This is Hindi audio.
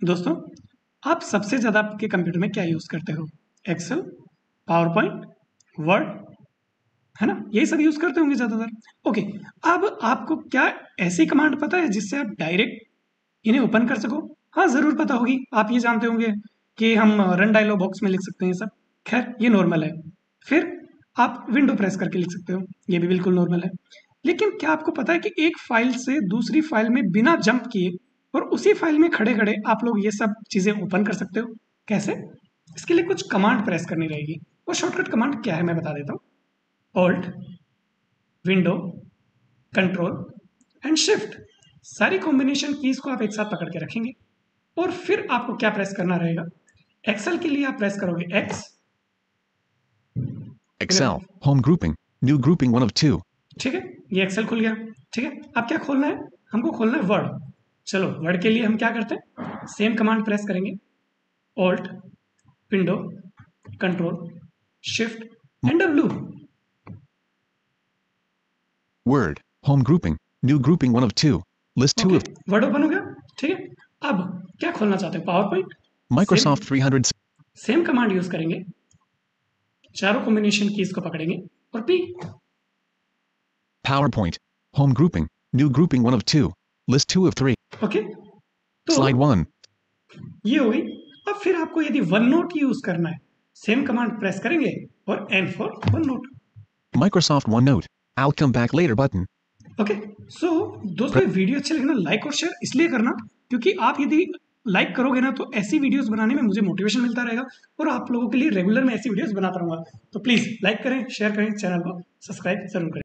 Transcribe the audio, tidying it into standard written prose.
दोस्तों, आप सबसे ज़्यादा आपके कंप्यूटर में क्या यूज़ करते हो? एक्सेल, पावर पॉइंट, वर्ड, है ना? यही सब यूज़ करते होंगे ज़्यादातर। ओके, अब आपको क्या ऐसी कमांड पता है जिससे आप डायरेक्ट इन्हें ओपन कर सको? हाँ, ज़रूर पता होगी। आप ये जानते होंगे कि हम रन डायलॉग बॉक्स में लिख सकते हैं ये सब। खैर, ये नॉर्मल है। फिर आप विंडो प्रेस करके लिख सकते हो, ये भी बिल्कुल नॉर्मल है। लेकिन क्या आपको पता है कि एक फाइल से दूसरी फाइल में बिना जंप किए और उसी फाइल में खड़े-खड़े आप लोग ये सब चीज़ें ओपन कर सकते हो? कैसे? इसके लिए कुछ कमांड प्रेस करनी रहेगी। वो शॉर्टकट कमांड क्या है मैं बता देता हूँ। Alt, window, control and shift, सारी कॉम्बिनेशन कीज को आप एक साथ पकड़ के रखेंगे और फिर आपको क्या प्रेस करना रहेगा। एक्सेल के लिए आप प्रेस करोगे X, Excel, home grouping, new grouping 1 of 2. ठीक है, ये एक्सेल खुल गया। ठीक है, अब क्या खोलना है? हमको खोलना है वर्ड। चलो, वर्ड के लिए हम क्या करते हैं, सेम कमांड प्रेस करेंगे, Alt, window, control, shift and W. Word, home grouping, new grouping 1 of 2. List 2 okay, of Word open हो गया। ठीक है, अब क्या खोलना चाहते हैं? PowerPoint. Same Microsoft 300. Same command use करेंगे, चारों कॉम्बिनेशन कीज को पकड़ेंगे और P. PowerPoint, home grouping, new grouping 1 of 2. List 2 of 3. Okay, तो Slide 1. ये हो गई। अब फिर आपको यदि वन नोट यूज करना है, सेम कमांड प्रेस करेंगे और N for OneNote. Microsoft OneNote. I'll come back later button. Okay, so दोस्तों, ये वीडियो अच्छी लगे ना लाइक और शेयर इसलिए करना क्योंकि आप यदि लाइक करोगे ना तो ऐसी वीडियोस बनाने में मुझे मोटिवेशन मिलता रहेगा और आप लोगों के लिए रेगुलर मैं ऐसी वीडियोस बनाता रहूंगा। तो प्लीज लाइक करें, शेयर करें, चैनल को सब्सक्राइब जरूर करें।